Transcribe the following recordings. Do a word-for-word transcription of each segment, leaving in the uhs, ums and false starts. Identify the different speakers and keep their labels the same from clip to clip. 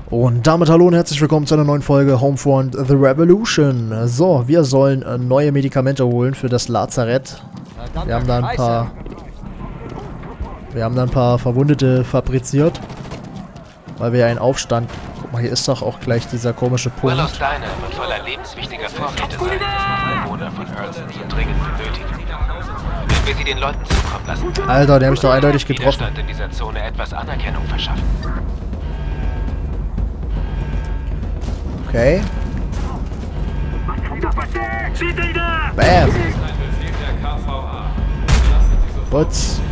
Speaker 1: Und damit hallo und herzlich willkommen zu einer neuen Folge Homefront The Revolution. So, wir sollen äh, neue Medikamente holen für das Lazarett. Wir haben da ein paar... Wir haben da ein paar Verwundete fabriziert. Weil wir einen Aufstand... Guck mal, hier ist doch auch gleich dieser komische Punkt.
Speaker 2: Willow Steiner wird voller lebenswichtiger Vorräte sein, die die Bewohner von Earth so dringend benötigen. Wenn wir sie den Leuten zukommen lassen können,
Speaker 1: Alter, der hat mich doch eindeutig getroffen.
Speaker 2: Widerstand in dieser Zone etwas Anerkennung verschaffen.
Speaker 1: Okay. Bam. Putz.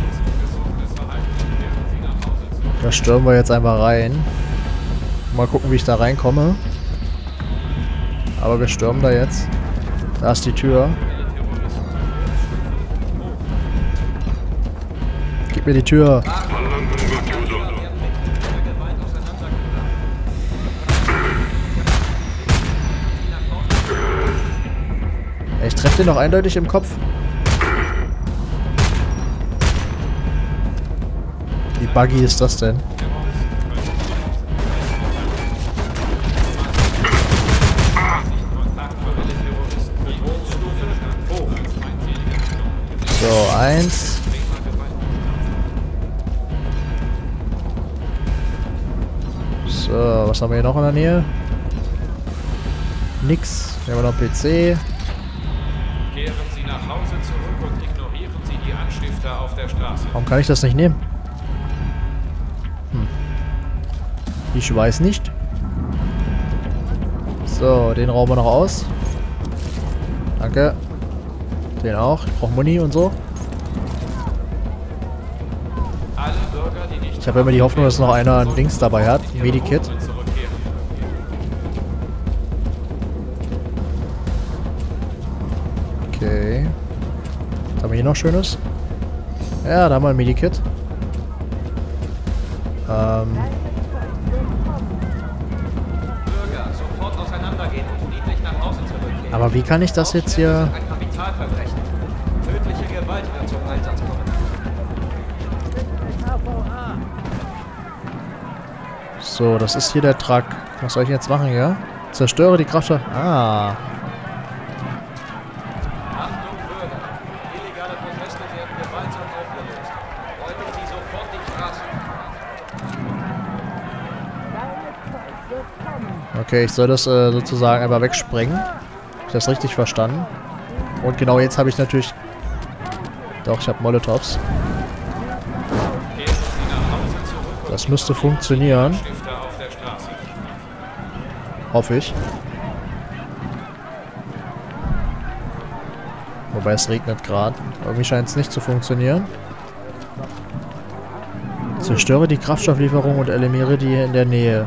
Speaker 1: Da stürmen wir jetzt einfach rein. Mal gucken, wie ich da reinkomme. Aber wir stürmen da jetzt. Da ist die Tür. Gib mir die Tür. Ich treffe den noch eindeutig im Kopf. Wie buggy ist das denn? So, eins. So, was haben wir hier noch in der Nähe? Nix. Hier haben wir noch P C.
Speaker 3: Kehren Sie nach Hause zurück und ignorieren Sie die Anstifter auf der Straße.
Speaker 1: Warum kann ich das nicht nehmen? Hm. Ich weiß nicht. So, den rauben wir noch aus. Danke. Den auch. Ich brauche Muni und so.
Speaker 3: Alle Bürger, die nicht
Speaker 1: Ich habe immer die Hoffnung, dass noch einer ein Dings dabei hat. Ein Medikit. Okay. Was haben wir hier noch Schönes? Ja, da haben wir ein Medikit. Ähm.
Speaker 3: Bürger sofort auseinandergehen und friedlich nach Hause zurückkehren.
Speaker 1: Aber wie kann ich das jetzt hier...
Speaker 3: Ein Kapitalverbrechen. Tödliche Gewalt wird zum Einsatz kommen.
Speaker 1: So, das ist hier der Truck. Was soll ich jetzt machen, ja? Zerstöre die Kraftwerke. Ah.
Speaker 3: Achtung Bürger. Illegale Proteste werden gewaltsam aufgelöst. Räumen Sie sofort die Straße.
Speaker 1: Okay, ich soll das äh, sozusagen einfach wegsprengen. Hab ich das richtig verstanden? Und genau jetzt habe ich natürlich... Doch, ich habe Molotovs.
Speaker 3: Kehren Sie nach Hause zurück
Speaker 1: Das müsste funktionieren.
Speaker 3: und Anstifter auf der Straße.
Speaker 1: Hoffe ich. Wobei es regnet gerade. Irgendwie scheint es nicht zu funktionieren. Zerstöre die Kraftstofflieferung und eliminiere die in der Nähe.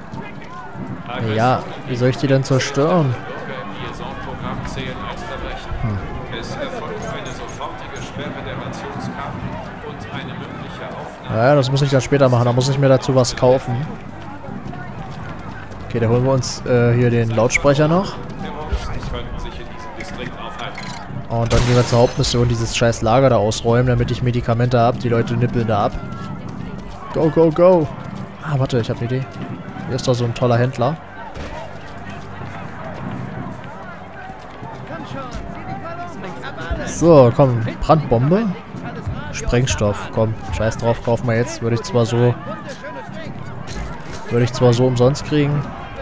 Speaker 1: Ja, wie soll ich die denn zerstören?
Speaker 3: Bürger im Liaison-Programm zählen als Verbrechen.
Speaker 1: Hm.
Speaker 3: Es erfolgt eine sofortige Sperre der Rationskarten und eine mündliche Aufnahme.
Speaker 1: Naja, das muss ich dann später machen. Da muss ich mir dazu was kaufen. Okay, da holen wir uns äh, hier den Lautsprecher noch.
Speaker 3: Terroristen könnten sich in diesem Distrikt aufhalten.
Speaker 1: Und dann gehen wir zur Hauptmission, dieses scheiß Lager da ausräumen, damit ich Medikamente habe. Die Leute nippeln da ab. Go, go, go. Ah, warte, ich habe eine Idee. Hier ist doch so ein toller Händler. So, komm, Brandbombe. Sprengstoff, komm, scheiß drauf, kaufen wir jetzt. Würde ich zwar so... Würde ich zwar so umsonst kriegen.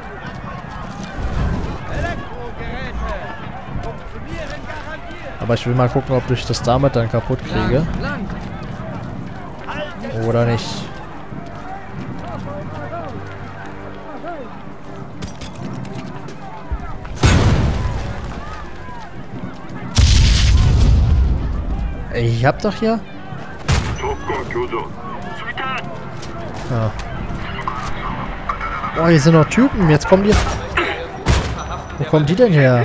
Speaker 1: Aber ich will mal gucken, ob ich das damit dann kaputt kriege. Oder nicht. Ich hab doch hier... Ja. Oh, hier sind noch Typen. Jetzt kommen die... Wo kommen die denn her?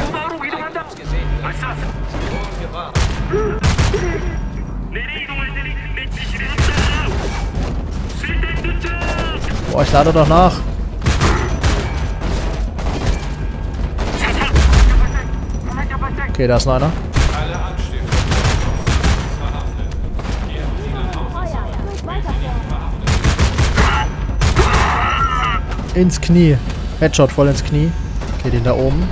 Speaker 1: Boah, ich lade doch nach. Okay, da ist noch einer.
Speaker 3: Alle Anstifter verhaftet. Kehren Sie nach Hause zurück.
Speaker 1: Ins Knie. Headshot voll ins Knie. Okay, den da oben.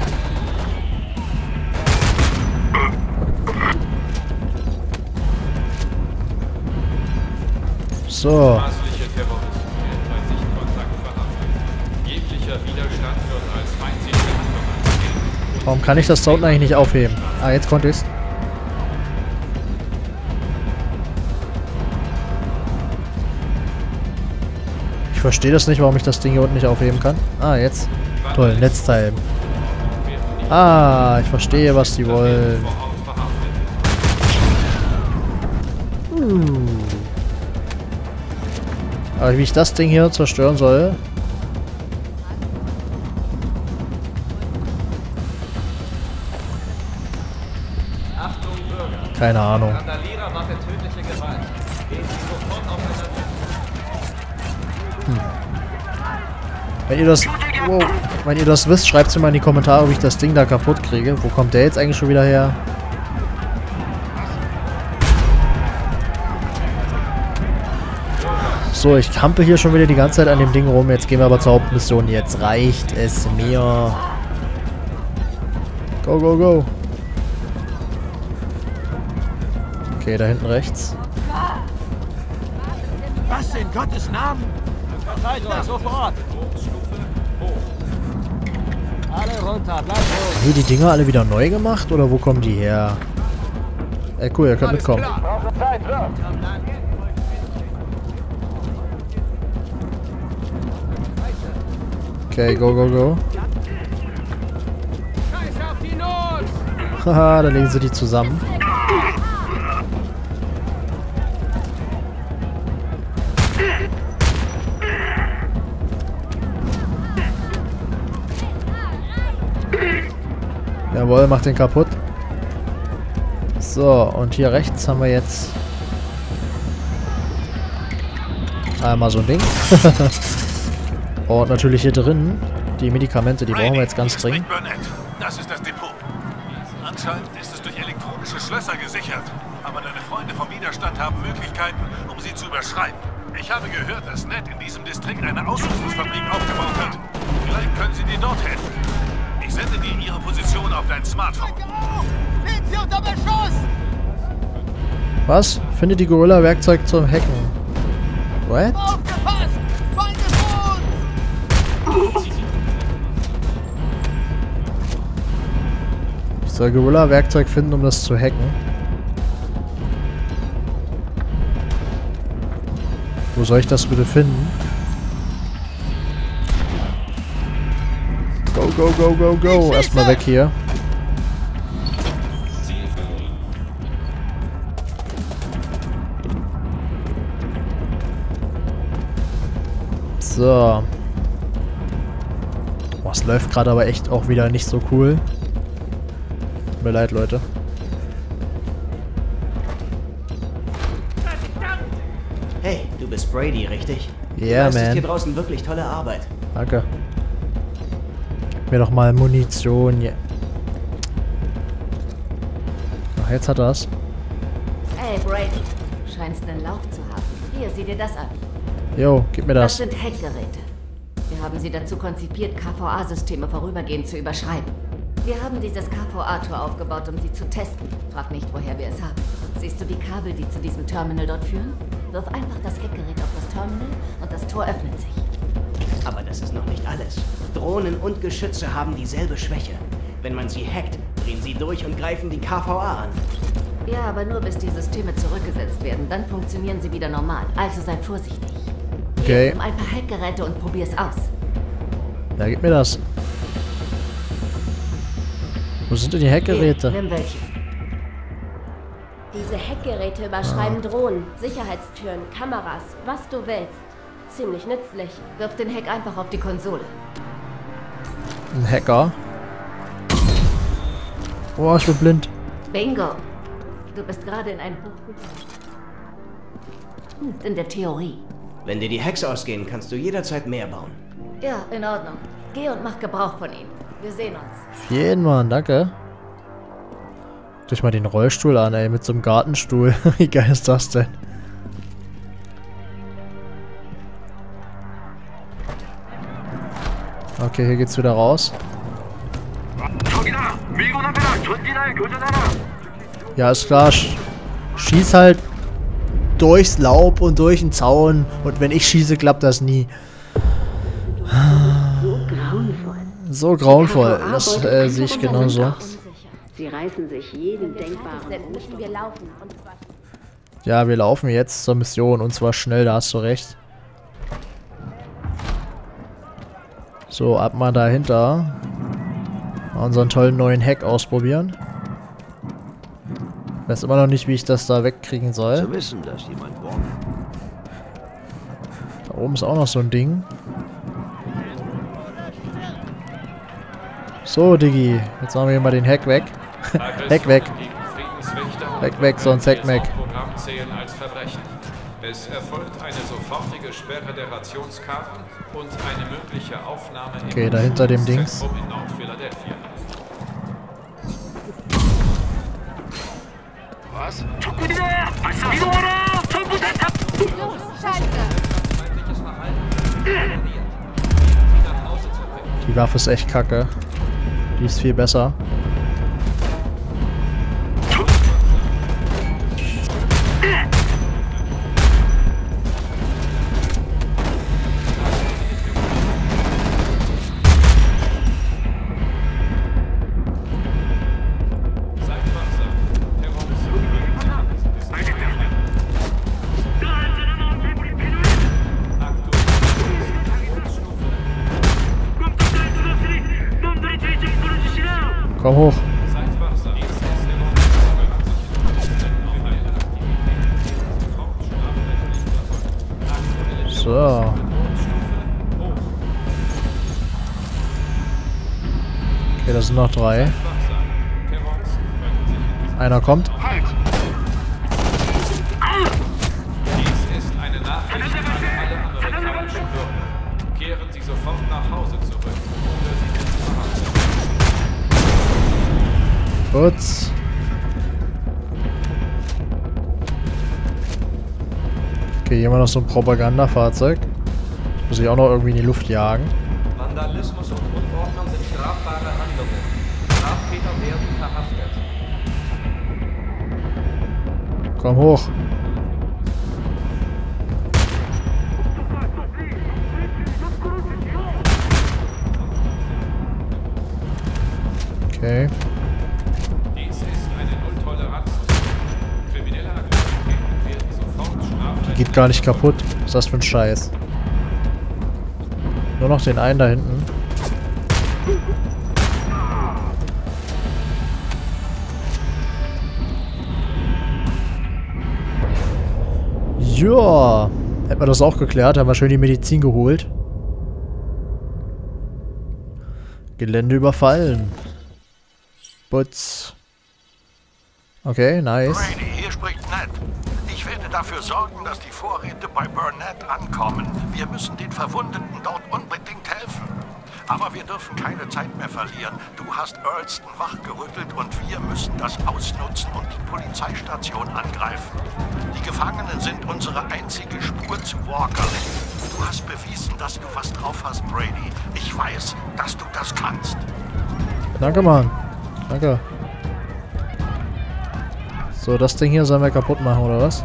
Speaker 1: So.
Speaker 3: Maßliche Terroristen werden bei Sichtkontakt verhaftet. Jeglicher Widerstand wird als feindliche Handlung angesehen.
Speaker 1: Warum kann ich das da unten eigentlich nicht aufheben? Ah, jetzt konnte ich's. Ich verstehe das nicht, warum ich das Ding hier unten nicht aufheben kann. Ah, jetzt. Toll, Netzteil. Ah, ich verstehe, was die wollen. Uh. Aber wie ich das Ding hier zerstören soll...
Speaker 3: Achtung, Bürger.
Speaker 1: Keine Ahnung.
Speaker 3: Randalierer macht tödliche Gewalt. Gehen Sie sofort aufeinander.
Speaker 1: Wenn ihr das... Wow. Wenn ihr das wisst, schreibt es mir mal in die Kommentare, wie ich das Ding da kaputt kriege. Wo kommt der jetzt eigentlich schon wieder her? So, ich kampe hier schon wieder die ganze Zeit an dem Ding rum. Jetzt gehen wir aber zur Hauptmission. Jetzt reicht es mir. Go, go, go. Okay, da hinten rechts.
Speaker 4: Was in Gottes Namen?
Speaker 5: Verteidigung, sofort! Alle runter, bleib ruhig!
Speaker 1: Haben die Dinger alle wieder neu gemacht oder wo kommen die her? Ey, cool, ihr könnt mitkommen. Okay, go, go, go. Haha, da legen sie die zusammen. Jawohl, macht den kaputt. So, und hier rechts haben wir jetzt einmal so ein Ding. Und natürlich hier drin die Medikamente, die brauchen wir jetzt ganz dringend.
Speaker 4: Das ist das Depot. Anscheinend ist es durch elektronische Schlösser gesichert. Aber deine Freunde vom Widerstand haben Möglichkeiten, um sie zu überschreiben. Ich habe gehört, dass Ned in diesem Distrikt eine Ausrüstungsfabrik aufgebaut hat. Vielleicht können sie dir dort helfen. Ich sende dir ihre Position auf dein Smartphone.
Speaker 5: Sind Sie unter Beschuss!
Speaker 1: Was? Findet die Gorilla-Werkzeug zum Hacken. What?
Speaker 5: Aufgepasst! Feinde vor uns!
Speaker 1: Ich soll Gorilla-Werkzeug finden, um das zu hacken. Wo soll ich das bitte finden? Go, go, go, go, go. Erstmal weg hier. So. Boah, es läuft gerade aber echt auch wieder nicht so cool. Tut mir leid, Leute.
Speaker 6: Hey, du bist Brady, richtig?
Speaker 1: Yeah,
Speaker 6: du leistest
Speaker 1: man.
Speaker 6: hier draußen wirklich tolle Arbeit.
Speaker 1: Danke. Gib mir doch mal Munition. Yeah. Ach, jetzt hat er's.
Speaker 7: Hey, Brady. Scheinst einen Lauf zu haben. Hier, sieh dir das an.
Speaker 1: Jo, gib mir
Speaker 7: Das
Speaker 1: das.
Speaker 7: sind Hackgeräte. Wir haben sie dazu konzipiert, K V A-Systeme vorübergehend zu überschreiben. Wir haben dieses K V A-Tor aufgebaut, um sie zu testen. Frag nicht, woher wir es haben. Siehst du die Kabel, die zu diesem Terminal dort führen? Wirf einfach das Hackgerät auf das Terminal und das Tor öffnet sich.
Speaker 6: Aber das ist noch nicht alles. Drohnen und Geschütze haben dieselbe Schwäche. Wenn man sie hackt, drehen sie durch und greifen die K V A an.
Speaker 7: Ja, aber nur bis die Systeme zurückgesetzt werden. Dann funktionieren sie wieder normal. Also sei vorsichtig.
Speaker 1: Okay.
Speaker 7: Hier, nimm ein paar Hackgeräte und probier's aus.
Speaker 1: Ja, gib mir das. Wo sind denn die Hackgeräte?
Speaker 7: Hier, nimm welche.
Speaker 8: Diese Hackgeräte überschreiben Drohnen, Sicherheitstüren, Kameras, was du willst. Ziemlich nützlich.
Speaker 7: Wirf den Hack einfach auf die Konsole.
Speaker 1: Ein Hacker. Oh, ich bin blind.
Speaker 7: Bingo. Du bist gerade in einem Hm, in der Theorie.
Speaker 6: Wenn dir die Hacks ausgehen, kannst du jederzeit mehr bauen.
Speaker 7: Ja, in Ordnung. Geh und mach Gebrauch von ihnen. Wir sehen uns.
Speaker 1: Auf jeden Mann, danke. Guckt euch mal den Rollstuhl an, ey, mit so einem Gartenstuhl. Wie geil ist das denn? Okay, hier geht's wieder raus. Ja, ist klar. Sch schieß halt durchs Laub und durch den Zaun. Und wenn ich schieße, klappt das nie. So grauenvoll. Das äh, sehe ich genauso.
Speaker 9: Sie reißen sich jeden denkbaren
Speaker 8: Müssen wir laufen. Und zwar
Speaker 1: Ja, wir laufen jetzt zur Mission. Und zwar schnell, da hast du recht. So, ab mal dahinter. Mal unseren tollen neuen Hack ausprobieren. Ich weiß immer noch nicht, wie ich das da wegkriegen soll.
Speaker 10: Zu wissen, dass jemand braucht.
Speaker 1: Da oben ist auch noch so ein Ding. So, Diggi. Jetzt machen wir hier mal den Hack weg. Hack weg. Hack weg, sonst Hack weg.
Speaker 3: Es erfolgt eine sofortige Sperre der Rationskarten und eine mögliche Aufnahme
Speaker 1: okay, im dahinter dem Dings.
Speaker 3: In Nord-Philadelphia.
Speaker 5: Was?
Speaker 1: Die Waffe ist echt kacke. Die ist viel besser. Komm hoch. So. Okay, das sind noch drei. Einer kommt.
Speaker 3: Dies ist eine Nachricht an alle amerikanischen Bürger. Kehren Sie sofort nach Hause zurück, oder Sie werden verhaftet.
Speaker 1: Kurz. Okay, hier haben wir noch so ein Propagandafahrzeug. Muss ich auch noch irgendwie in die Luft jagen.
Speaker 11: Vandalismus und Unordnung sind strafbare Handlungen. Straftäter werden verhaftet.
Speaker 1: Komm hoch. Okay.
Speaker 3: Dies ist eine Nulltoleranz. Kriminelle Aktivitäten werden sofort strafrechtlich.
Speaker 1: Geht gar nicht kaputt. Was ist das für ein Scheiß? Nur noch den einen da hinten. Ja, hätten wir das auch geklärt. Haben wir schön die Medizin geholt. Gelände überfallen. Putz. Okay, nice.
Speaker 4: Brady, hier spricht Ned. Ich werde dafür sorgen, dass die Vorräte bei Burnett ankommen. Wir müssen den Verwundeten dort unbedingt helfen. Aber wir dürfen keine Zeit mehr verlieren. Du hast Earlston wachgerüttelt und wir müssen das ausnutzen und die Polizeistation angreifen. Die Gefangenen sind unsere einzige Spur zu Walker. Du hast bewiesen, dass du was drauf hast, Brady. Ich weiß, dass du das kannst.
Speaker 1: Danke, Mann. Danke. So, das Ding hier sollen wir kaputt machen, oder was?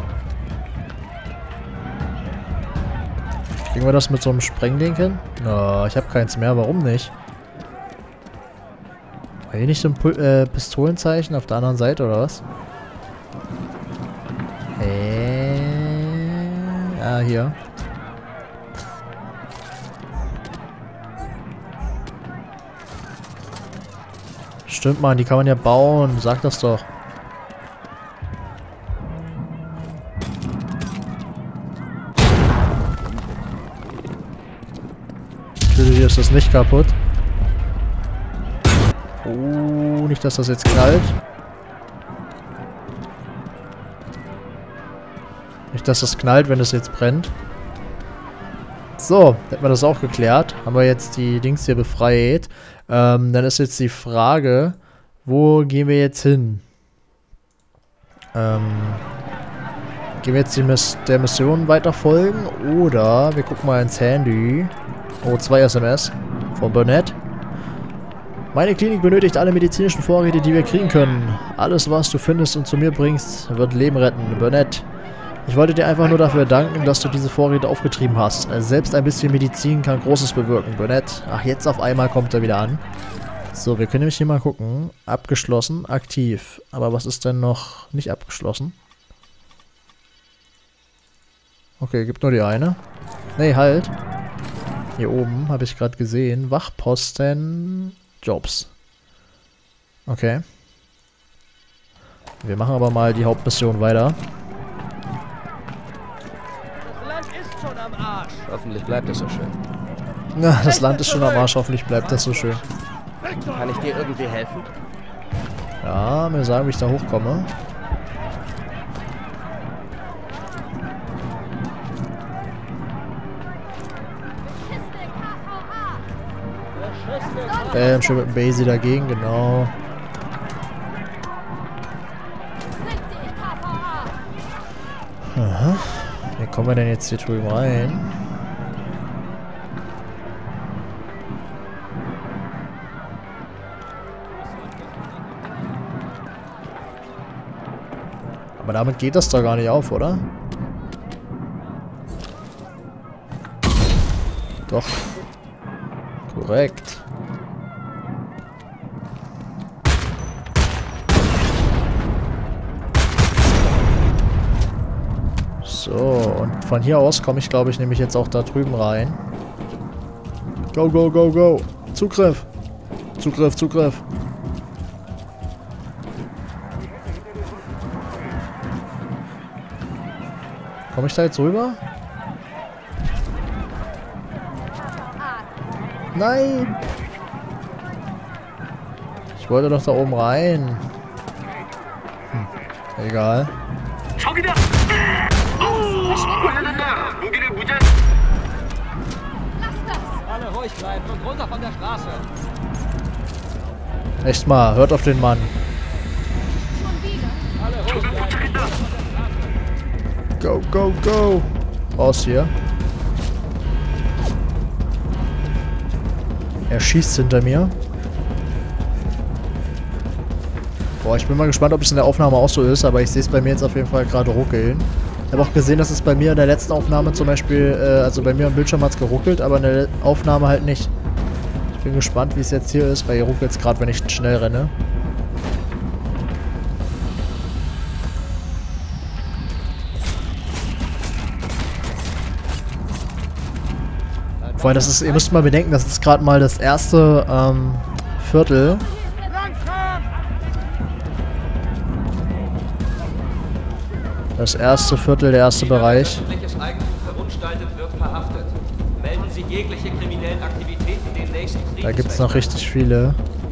Speaker 1: Kriegen wir das mit so einem Sprengding hin? No, ich habe keins mehr. Warum nicht? War hier nicht so ein Pu äh, Pistolenzeichen auf der anderen Seite, oder was? Äh, ah, hier. Stimmt, Mann, die kann man ja bauen. Sag das doch. Natürlich ist das nicht kaputt. Oh, nicht, dass das jetzt knallt. Nicht, dass das knallt, wenn das jetzt brennt. So, hätten wir das auch geklärt. Haben wir jetzt die Dings hier befreit. Ähm, dann ist jetzt die Frage, wo gehen wir jetzt hin? Ähm, gehen wir jetzt die Miss der Mission weiter folgen oder wir gucken mal ins Handy. Oh, zwei S M S. Von Burnett. Meine Klinik benötigt alle medizinischen Vorräte, die wir kriegen können. Alles, was du findest und zu mir bringst, wird Leben retten. Burnett. Ich wollte dir einfach nur dafür danken, dass du diese Vorräte aufgetrieben hast. Selbst ein bisschen Medizin kann Großes bewirken. Burnett. Ach, jetzt auf einmal kommt er wieder an. So, wir können nämlich hier mal gucken. Abgeschlossen, aktiv. Aber was ist denn noch nicht abgeschlossen? Okay, gibt nur die eine. Nee, halt. Hier oben habe ich gerade gesehen. Wachposten, Jobs. Okay. Wir machen aber mal die Hauptmission weiter.
Speaker 5: Das Land ist schon am Arsch.
Speaker 11: Hoffentlich bleibt es so schön.
Speaker 1: Na, das Land ist schon am Arsch. Hoffentlich bleibt das so schön.
Speaker 11: Kann ich dir irgendwie helfen?
Speaker 1: Ja, mir sagen, wie ich da hochkomme. Ähm, schön mit dem Basie dagegen, genau. Aha. Wie kommen wir denn jetzt hier drüben rein? Aber damit geht das doch gar nicht auf, oder? Doch. Korrekt. So, und von hier aus komme ich, glaube ich, nämlich jetzt auch da drüben rein. Go, go, go, go. Zugriff. Zugriff, Zugriff. Komme ich da jetzt rüber? Nein! Ich wollte doch da oben rein. Hm, egal.
Speaker 5: Alle ruhig bleiben und runter von der Straße.
Speaker 1: Echt mal, hört auf den Mann.
Speaker 5: Alle ruhig bleiben.
Speaker 1: Go, go, go! Raus hier. Er schießt hinter mir. Boah, ich bin mal gespannt, ob es in der Aufnahme auch so ist, aber ich sehe es bei mir jetzt auf jeden Fall gerade ruckeln. Ich habe auch gesehen, dass es bei mir in der letzten Aufnahme zum Beispiel, äh, also bei mir am Bildschirm hat es geruckelt, aber in der Aufnahme halt nicht. Ich bin gespannt, wie es jetzt hier ist, weil hier ruckelt es gerade, wenn ich schnell renne. Weil das ist, ihr müsst mal bedenken, das ist gerade mal das erste ähm, Viertel. Das erste Viertel, der erste Bereich.
Speaker 11: Öffentliches Eigentum verunstaltet wird verhaftet. Melden Sie jegliche kriminellen Aktivitäten den nächsten Friedenswächtern.
Speaker 1: Da gibt es noch richtig viele.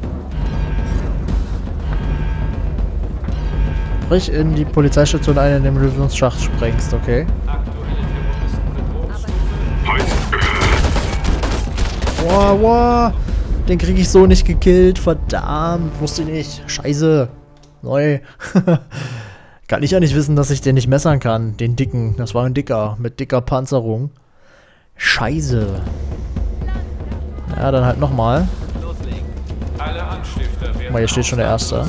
Speaker 1: Brich in die Polizeistation ein, indem du ins Schacht sprengst, okay? Wow, wow. Den kriege ich so nicht gekillt. Verdammt. Wusste ich nicht. Scheiße. Neu. Kann ich ja nicht wissen, dass ich den nicht messern kann. Den dicken. Das war ein dicker. Mit dicker Panzerung. Scheiße. Ja, dann halt nochmal. Guck mal, hier steht schon der Erste.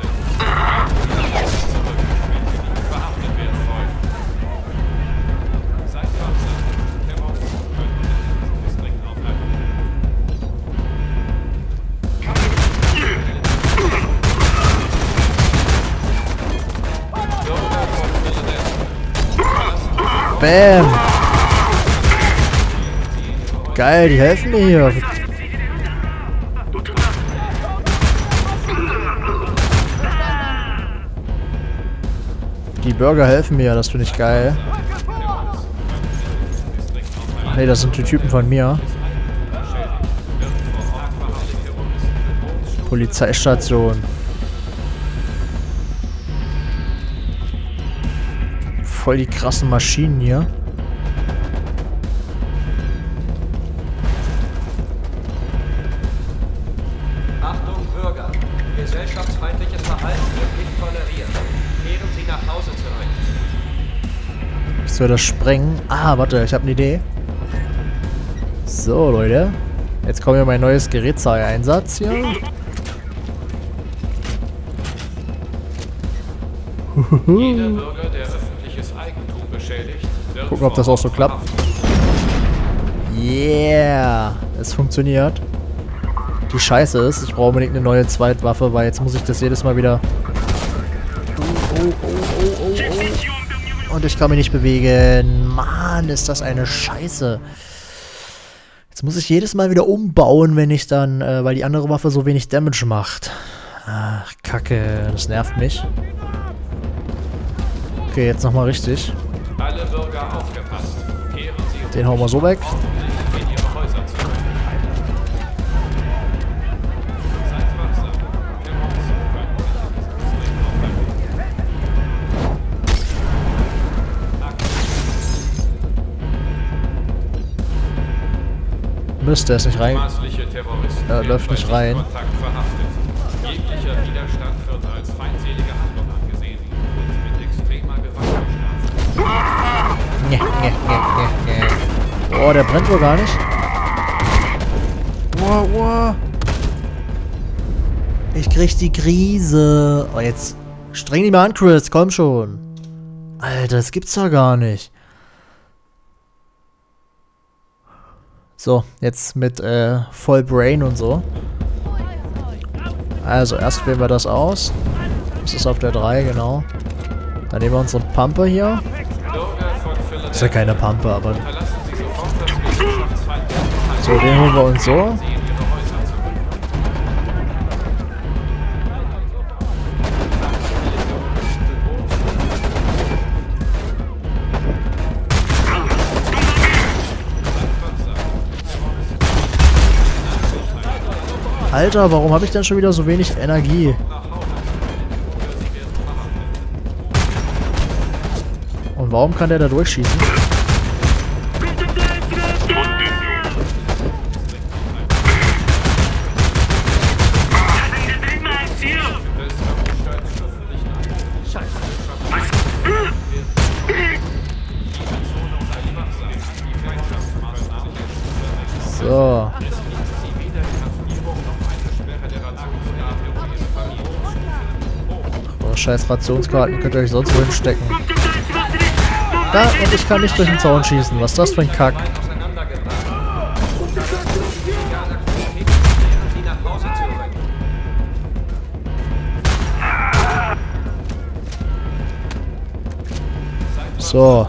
Speaker 1: Bam! Geil, die helfen mir hier. Die Bürger helfen mir, das finde ich geil. Ach nee, das sind die Typen von mir. Polizeistation. Voll die krassen Maschinen hier.
Speaker 11: Achtung Bürger, gesellschaftsfeindliches Verhalten wird nicht toleriert. Kehren Sie nach Hause zurück.
Speaker 1: Ich soll das sprengen. Ah, warte, ich habe eine Idee. So, Leute. Jetzt kommt ja mein neues Gerätzahl-Einsatz hier.
Speaker 3: Jeder Bürger, der öffentliches Eigentum beschädigt, wird
Speaker 1: Gucken, ob das auch so klappt. Yeah! Es funktioniert. Die Scheiße ist, ich brauche unbedingt eine neue Zweitwaffe, weil jetzt muss ich das jedes Mal wieder... Oh, oh, oh, oh, oh, oh. Und ich kann mich nicht bewegen. Mann, ist das eine Scheiße. Jetzt muss ich jedes Mal wieder umbauen, wenn ich dann... Äh, weil die andere Waffe so wenig Damage macht. Ach, Kacke. Das nervt mich. Okay, jetzt nochmal richtig.
Speaker 3: Alle Bürger aufgepasst. Kehren Sie
Speaker 1: Den hauen wir so weg.
Speaker 3: in Ihre Häuser zurück. Seid wachsam.
Speaker 1: Mist, der ist nicht rein.
Speaker 3: Maßliche Terroristen
Speaker 1: Er läuft nicht
Speaker 3: werden bei
Speaker 1: rein.
Speaker 3: Kontakt verhaftet. Jeglicher Widerstand wird als feindselige Handlung angesehen und mit extremer Gewalt bestraft.
Speaker 1: Nee, nee, nee, nee, nee. Oh, der brennt wohl gar nicht. Wow, wow. Ich krieg die Krise. Oh, jetzt streng die mal an, Chris. Komm schon. Alter, das gibt's doch gar nicht. So, jetzt mit äh, voll Brain und so. Also, erst wählen wir das aus. Das ist auf der drei, genau. Dann nehmen wir unsere Pumpe hier. Das ist ja keine Pumpe, aber... So, den holen wir uns so. Alter, warum habe ich denn schon wieder so wenig Energie? Und warum kann der da durchschießen? So. Oh, scheiß Rationskarten könnt ihr euch sonst wohin stecken. Da, und ich kann nicht durch den Zaun schießen. Was ist das für ein Kack? So.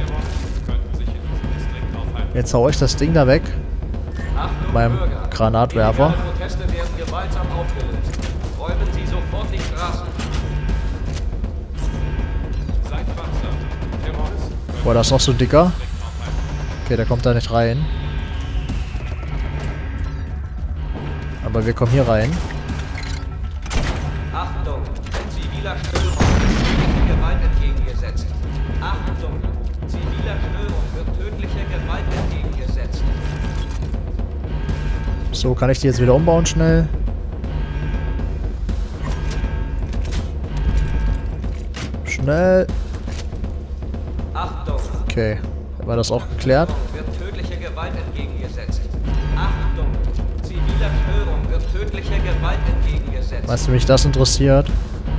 Speaker 1: Jetzt hau ich das Ding da weg. Beim Granatwerfer. Boah, das ist noch so dicker. Okay, der kommt da nicht rein. Aber wir kommen hier rein.
Speaker 11: Achtung, ziviler Störung wird tödliche Gewalt entgegengesetzt. Achtung, ziviler Störung wird tödliche Gewalt entgegengesetzt.
Speaker 1: So, kann ich die jetzt wieder umbauen schnell? Schnell.
Speaker 11: Achtung.
Speaker 1: Okay, war das auch geklärt?
Speaker 11: Wird tödliche Gewalt entgegengesetzt. Achtung, ziviler Störung wird tödliche Gewalt entgegengesetzt.
Speaker 1: Weißt du, mich das interessiert?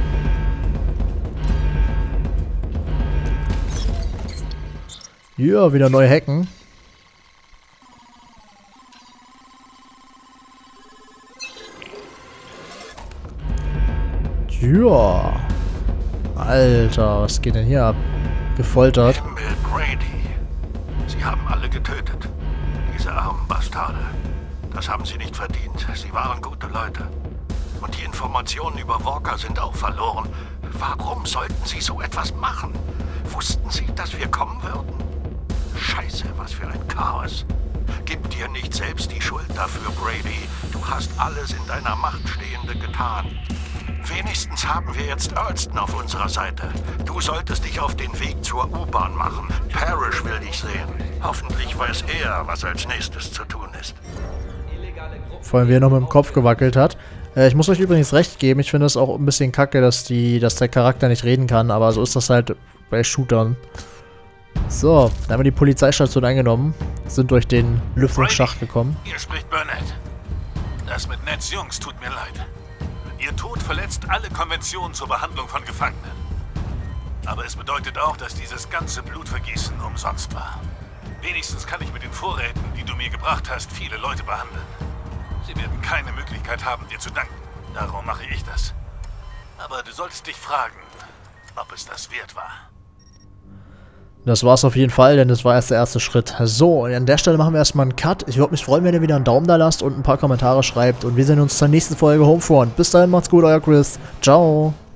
Speaker 1: Ja, wieder neue Hacken. Ja. Alter, was geht denn hier ab? Gefoltert.
Speaker 4: Himmel, Brady. Sie haben alle getötet. Diese armen Bastarde. Das haben sie nicht verdient. Sie waren gute Leute. Und die Informationen über Walker sind auch verloren. Warum sollten sie so etwas machen? Wussten sie, dass wir kommen würden? Scheiße, was für ein Chaos. Gib dir nicht selbst die Schuld dafür, Brady. Du hast alles in deiner Macht Stehende getan. Wenigstens haben wir jetzt Earlston auf unserer Seite. Du solltest dich auf den Weg zur U-Bahn machen. Parrish will dich sehen. Hoffentlich weiß er, was als nächstes zu tun ist.
Speaker 1: Vor allem, wie er noch mit dem Kopf gewackelt hat. Äh, ich muss euch übrigens recht geben. Ich finde es auch ein bisschen kacke, dass, die, dass der Charakter nicht reden kann. Aber so ist das halt bei Shootern. So, dann haben wir die Polizeistation eingenommen. sind durch den Lüftungsschacht gekommen.
Speaker 4: Hier spricht Burnett. Das mit Neds Jungs tut mir leid. Ihr Tod verletzt alle Konventionen zur Behandlung von Gefangenen. Aber es bedeutet auch, dass dieses ganze Blutvergießen umsonst war. Wenigstens kann ich mit den Vorräten, die du mir gebracht hast, viele Leute behandeln. Sie werden keine Möglichkeit haben, dir zu danken. Darum mache ich das. Aber du solltest dich fragen, ob es das wert war.
Speaker 1: Das war's auf jeden Fall, denn das war erst der erste Schritt. So, an der Stelle machen wir erstmal einen Cut. Ich würde mich freuen, wenn ihr wieder einen Daumen da lasst und ein paar Kommentare schreibt. Und wir sehen uns zur nächsten Folge Homefront. Bis dahin, macht's gut, euer Chris. Ciao.